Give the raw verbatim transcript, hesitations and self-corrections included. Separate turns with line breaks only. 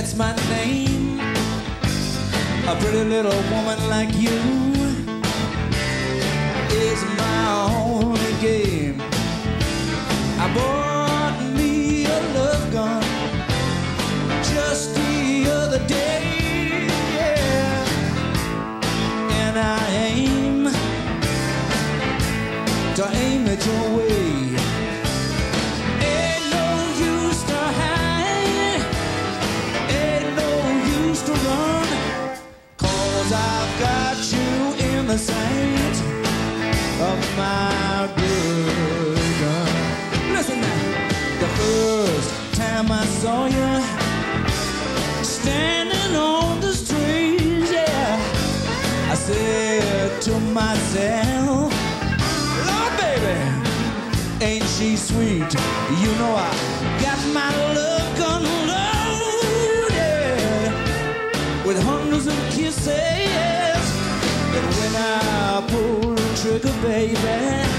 that's my name. A pretty little woman like you is my only game. I bought me a love gun just the other day, yeah. And I aim to aim it your way. Ain't no use to hide, ain't no use to run, 'cause I've got you in the sight of my good gun. Listen now, the first time I saw you standing on the street, yeah, I said to myself, Lord, baby, ain't she sweet? You know I got my love gun loaded with hundreds of kisses. And when I pull the trigger, baby,